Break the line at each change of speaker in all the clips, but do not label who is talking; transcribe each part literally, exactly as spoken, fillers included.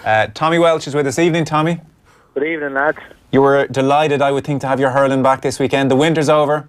Uh, Tommy Walsh is with us. Evening, Tommy.
Good evening, lads.
You were delighted, I would think, to have your hurling back this weekend. The winter's over.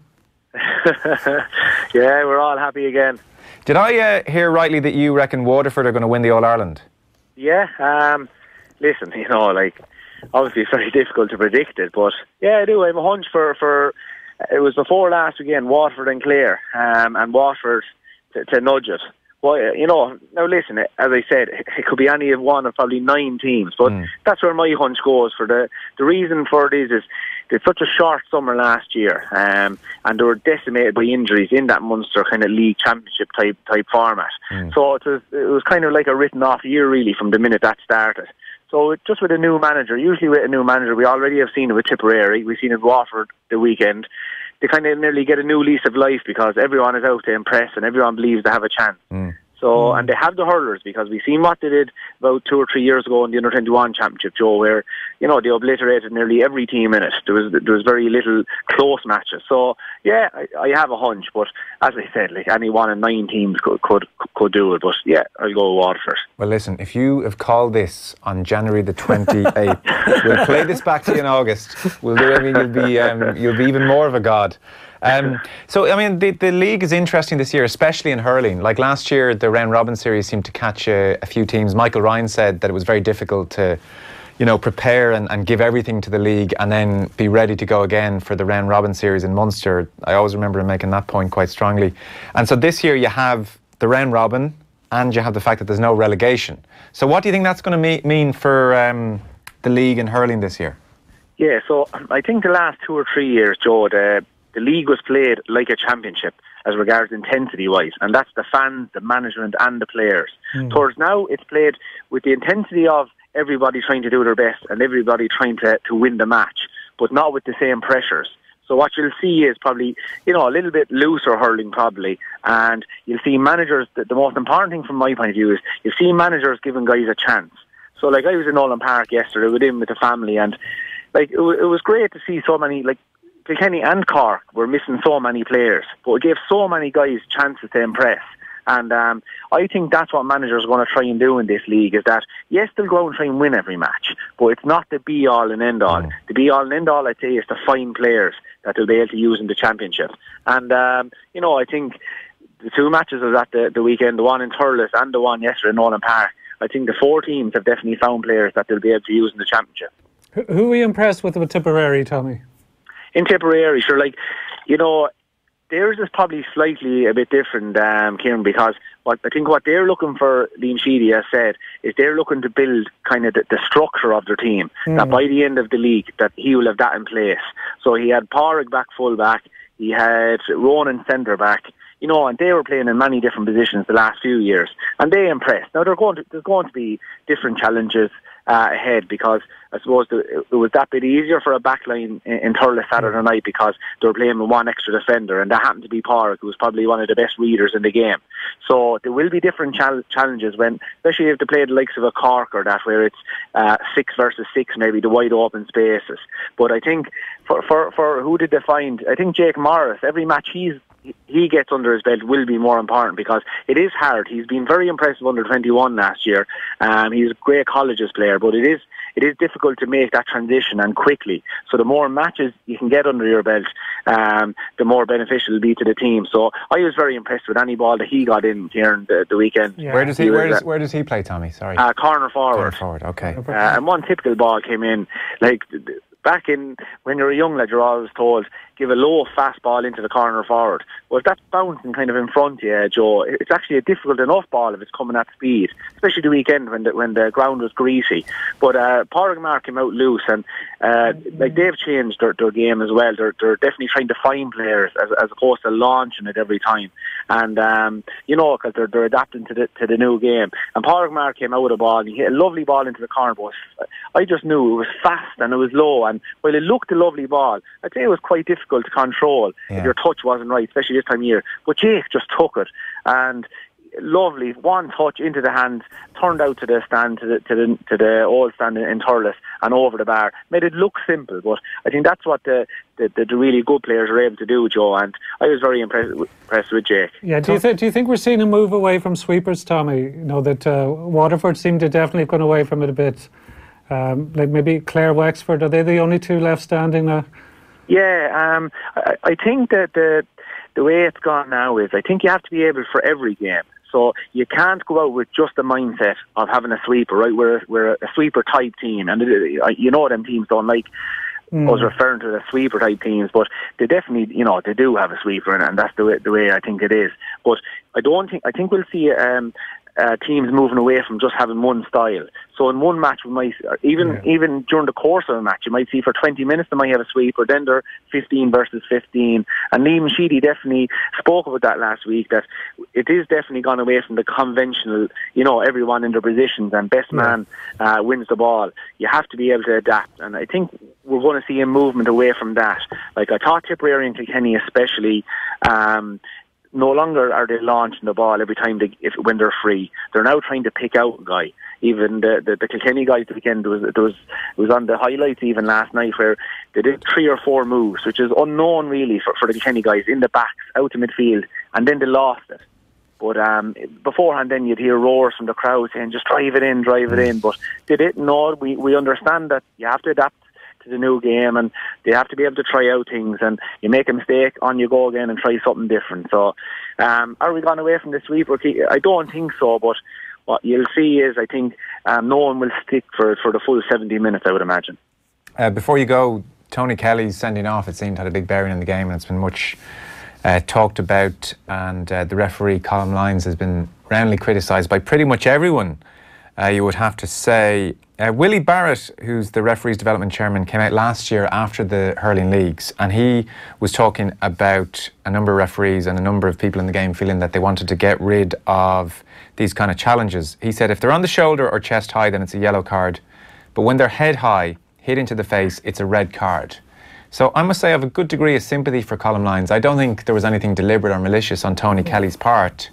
Yeah, we're all happy again.
Did I uh, hear rightly that you reckon Waterford are going to win the All-Ireland?
Yeah, um, listen, you know, like, obviously it's very difficult to predict it, but yeah, I do. I have a hunch for, for it was before last weekend, Waterford and Clare, um, and Waterford to, to nudge it. Well, you know, now listen, as I said, it could be any of one of probably nine teams, but mm. that's where my hunch goes. For the the reason for it is, is they had such a short summer last year, um, and they were decimated by injuries in that Munster kind of league championship type type format. Mm. So it was it was kind of like a written off year really from the minute that started. So just with a new manager, usually with a new manager, we already have seen it with Tipperary, we've seen it with Waterford the weekend. They kind of nearly get a new lease of life because everyone is out to impress and everyone believes they have a chance. Mm. So, mm. and they have the hurlers because we've seen what they did about two or three years ago in the under twenty-one championship, Joe, where, you know, they obliterated nearly every team in it. There was there was very little close matches. So, yeah, I, I have a hunch, but as I said, like any one in nine teams could could, could do it. But yeah, I'll go with Waterford.
Well, listen, if you have called this on January the twenty-eighth, we'll play this back to you in August. We'll do. I mean, you'll be um, you'll be even more of a god. Um, so, I mean, the, the league is interesting this year, especially in hurling. Like last year, the round robin series seemed to catch a, a few teams. Michael Ryan said that it was very difficult to, you know, prepare and, and give everything to the league and then be ready to go again for the round robin series in Munster. I always remember him making that point quite strongly. And so this year you have the round robin and you have the fact that there's no relegation. So what do you think that's going to me mean for um, the league in hurling this year?
Yeah, so I think the last two or three years, Joe, the The league was played like a championship as regards intensity-wise, and that's the fans, the management and the players. Mm. Towards now, it's played with the intensity of everybody trying to do their best and everybody trying to, to win the match, but not with the same pressures. So what you'll see is probably, you know, a little bit looser hurling probably, and you'll see managers, the, the most important thing from my point of view is you'll see managers giving guys a chance. So like I was in Nolan Park yesterday with him, with the family, and like it, it was great to see so many, like, Kilkenny and Cork were missing so many players, but it gave so many guys chances to impress. And um, I think that's what managers are going to try and do in this league, is that, yes, they'll go and try and win every match, but it's not the be-all and end-all. Mm. The be-all and end-all, I'd say, is to find players that they'll be able to use in the championship. And, um, you know, I think the two matches of that the, the weekend, the one in Thurles and the one yesterday in Nolan Park, I think the four teams have definitely found players that they'll be able to use in the championship.
Who were you impressed with with Tipperary, Tommy?
In Tipperary, sure, like, you know, theirs is probably slightly a bit different, um, Kieran, because what I think what they're looking for, Liam Sheedy has said, is they're looking to build kind of the, the structure of their team, mm. that by the end of the league, that he will have that in place. So he had Pádraig back full back, he had Ronan centre back, you know, and they were playing in many different positions the last few years, and they impressed. Now, they're going to, there's going to be different challenges uh, ahead, because I suppose the, it was that bit easier for a backline in, in Thurles Saturday night because they were playing with one extra defender, and that happened to be Pádraig, who was probably one of the best readers in the game. So there will be different chal challenges, when, especially if they play the likes of a Cork or that, where it's uh, six versus six, maybe the wide open spaces. But I think for, for, for who did they find? I think Jake Morris, every match he's he gets under his belt will be more important, because it is hard. He's been very impressive under twenty-one last year. Um, he's a great colleges player, but it is it is difficult to make that transition, and quickly. So the more matches you can get under your belt, um, the more beneficial it'll be to the team. So I was very impressed with any ball that he got in here in the, the weekend.
Yeah. Where does he, he where, does, uh, where does he play, Tommy? Sorry.
Uh, corner forward.
Corner forward, okay.
Uh, and one typical ball came in, like, back in, when you're a young lad, you're always told, give a low fast ball into the corner forward. Well, if that's bouncing kind of in front of you, Joe, it's actually a difficult enough ball if it's coming at speed, especially the weekend when the, when the ground was greasy. But uh, Pádraig came out loose, and uh, like they've changed their, their game as well. They're, they're definitely trying to find players as, as opposed to launching it every time. And, um, you know, because they're, they're adapting to the, to the new game. And Pádraig came out with a ball, and he hit a lovely ball into the corner, but I just knew it was fast and it was low, and while it looked a lovely ball, I'd say it was quite difficult to control yeah. if your touch wasn't right, especially this time of year. But Jake just took it, and lovely, one touch into the hands, turned out to the stand, to the to the, to the old stand in, in Thurles and over the bar. Made it look simple, but I think that's what the, the, the, the really good players are able to do, Joe, and I was very impressed, impressed with Jake.
Yeah, do you, th- do you think we're seeing a move away from sweepers, Tommy? You know, that uh, Waterford seem to definitely have gone away from it a bit. Um, like maybe Clare Wexford, are they the only two left standing now?
Yeah, um, I, I think that the the way it's gone now is I think you have to be able for every game. So you can't go out with just the mindset of having a sweeper, right? We're, we're a sweeper type team, and it, you know them teams don't like mm. us referring to the sweeper type teams, but they definitely, you know, they do have a sweeper, and, and that's the way, the way I think it is. But I don't think I think we'll see um, uh, teams moving away from just having one style. So in one match, we might even yeah. even during the course of a match, you might see for twenty minutes they might have a sweeper, then they're fifteen versus fifteen. And Liam Sheedy definitely spoke about that last week, that it is definitely gone away from the conventional, you know, everyone in their positions and best yeah. man uh, wins the ball. You have to be able to adapt, and I think we're going to see a movement away from that. Like I thought Tipperary and Kilkenny especially, um, no longer are they launching the ball every time they, if, when they're free. They're now trying to pick out a guy. Even the, the, the Kilkenny guys the weekend, there was, there was, it was on the highlights even last night where they did three or four moves, which is unknown really for, for the Kilkenny guys, in the backs, out to midfield, and then they lost it. But um, beforehand then you'd hear roars from the crowd saying, just drive it in, drive it in. But they didn't know. We, we understand that you have to adapt to the new game, and they have to be able to try out things, and you make a mistake, on you go again and try something different. So um, are we gone away from the sweeper? I don't think so, but what you'll see is I think um, no one will stick for, for the full seventy minutes, I would imagine.
Uh, before you go, Tony Kelly's sending off, it seemed, had a big bearing in the game, and it's been much uh, talked about, and uh, the referee Colm Lyons has been roundly criticised by pretty much everyone, uh, you would have to say. Uh, Willie Barrett, who's the referees development chairman, came out last year after the hurling leagues, and he was talking about a number of referees and a number of people in the game feeling that they wanted to get rid of these kind of challenges. He said if they're on the shoulder or chest high, then it's a yellow card, but when they're head high, hit into the face, it's a red card. So I must say I have a good degree of sympathy for Colm Lyons. I don't think there was anything deliberate or malicious on Tony Kelly's part,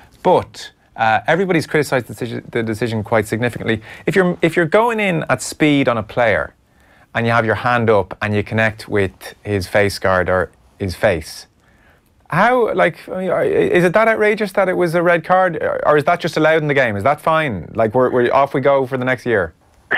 but Uh, everybody's criticised the decision, the decision quite significantly. If you're if you're going in at speed on a player and you have your hand up and you connect with his face guard or his face, how, like, is it that outrageous that it was a red card, or is that just allowed in the game? Is that fine? Like, we're, we're off we go for the next year?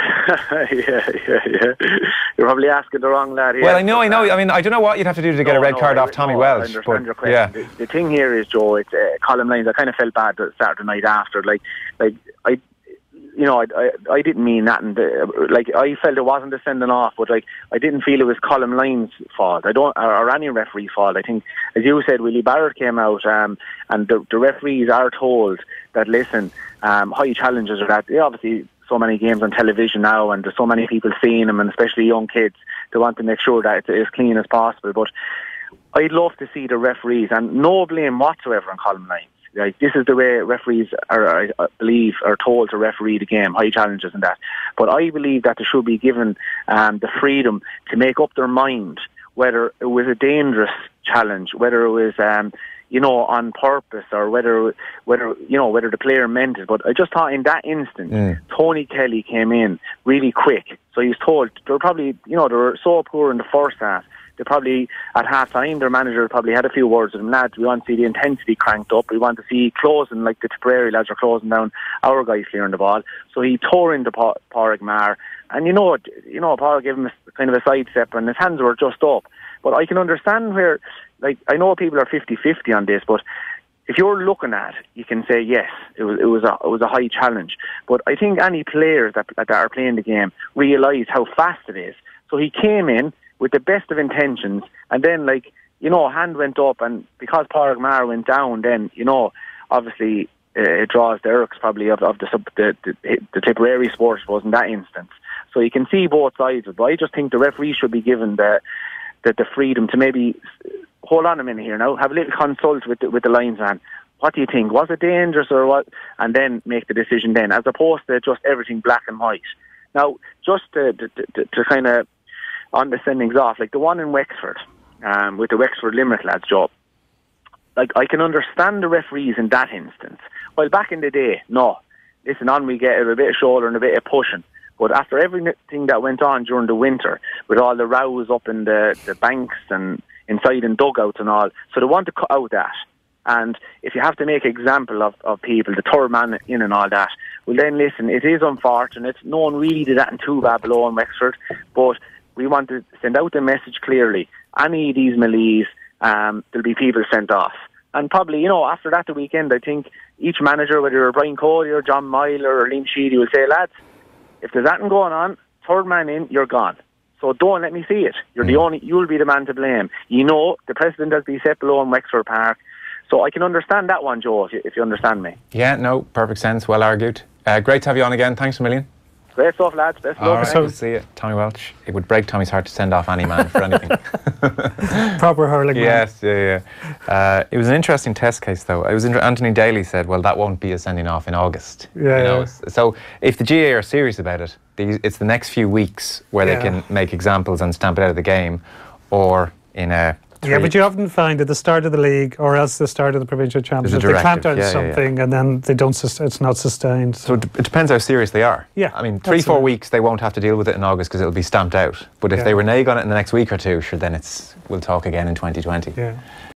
yeah, yeah, yeah. You're probably asking the wrong lad here.
Well, I know, I know. I mean, I don't know what you'd have to do to get
no,
a red
no,
card
I,
off Tommy
no,
Walsh.
I understand
but,
your question.
Yeah.
The, the thing here is, Joe, it's uh, Colm Lyons. I kind of felt bad the Saturday night after. Like, like I, you know, I, I, I didn't mean that, and uh, like I felt it wasn't a sending off, but like I didn't feel it was Colm Lyons' fault. I don't, or, or any referee's fault. I think, as you said, Willie Barrett came out, um, and the, the referees are told that listen, um, high challenges are that. They obviously. So many games on television now, and there's so many people seeing them, and especially young kids, they want to make sure that it's as clean as possible. But I'd love to see the referees, and no blame whatsoever on Colm Lyons. Like, this is the way referees are, I believe, are told to referee the game, high challenges and that. But I believe that they should be given um, the freedom to make up their mind whether it was a dangerous challenge, whether it was um, you know, on purpose, or whether, whether you know, whether the player meant it. But I just thought in that instance, mm. Tony Kelly came in really quick. So he was told, they were probably, you know, they were so poor in the first half. They probably, at half time, their manager probably had a few words with them. Lads, we want to see the intensity cranked up. We want to see closing, like the Tipperary lads are closing down our guys clearing the ball. So he tore into pa- Pádraig Maher. And you know, you know, Pádraig gave him a, kind of a sidestep, and his hands were just up. But I can understand where, like, I know people are fifty-fifty on this, but if you're looking at it, you can say yes, it was it was a it was a high challenge. But I think any players that that are playing the game realise how fast it is. So he came in with the best of intentions, and then, like, you know, hand went up, and because Pádraig Maher went down, then, you know, obviously uh, it draws the irks probably of, of the, the, the the Tipperary sports was in that instance. So you can see both sides of it. But I just think the referee should be given the the, the freedom to maybe hold on a minute here now, have a little consult with the, with the linesman. What do you think? Was it dangerous or what? And then make the decision then, as opposed to just everything black and white. Now, just to, to, to, to kind of on the sendings off, like the one in Wexford, um, with the Wexford Limerick lads, Joe, like, I can understand the referees in that instance Well, back in the day, no. Listen, on we get a bit of shoulder and a bit of pushing. But after everything that went on during the winter, with all the rows up in the, the banks and inside in dugouts and all, so they want to cut out that. And if you have to make an example of, of people, the third man in and all that, well then listen, it is unfortunate. No one really did that in Tuva, below in Wexford, but we want to send out the message clearly. Any of these melees, um, there'll be people sent off. And probably, you know, after that the weekend, I think each manager, whether you're Brian Cody or John Myler or Liam Sheedy, will say, lads, if there's anything going on, third man in, you're gone. So don't let me see it. You're mm. the only, you'll be the man to blame. You know, the precedent has been set below in Wexford Park. So I can understand that one, Joe, if you, if you understand me.
Yeah, no, perfect sense. Well argued. Uh, great to have you on again. Thanks a million.
Great stuff, lads. Best of luck.
Right, good to see you. Tommy Walsh. It would break Tommy's heart to send off any man for anything.
Proper hurling.
Yes, yeah, yeah. Uh, it was an interesting test case, though. It was inter- Anthony Daly said, well, that won't be a sending off in August.
Yeah,
you know?
yeah.
So if the G A A are serious about it, these, it's the next few weeks where
yeah.
they can make examples and stamp it out of the game, or in a...
Yeah, but you often find at the start of the league or else the start of the provincial championship, they clamp down
yeah,
something yeah, yeah. and then they don't. Sus- it's not sustained.
So. so it depends how serious they are.
Yeah,
I mean, three, four weeks they won't have to deal with it in August because it'll be stamped out. But if
yeah.
they renege on it in the next week or two, sure, then it's we'll talk again in twenty twenty.
Yeah.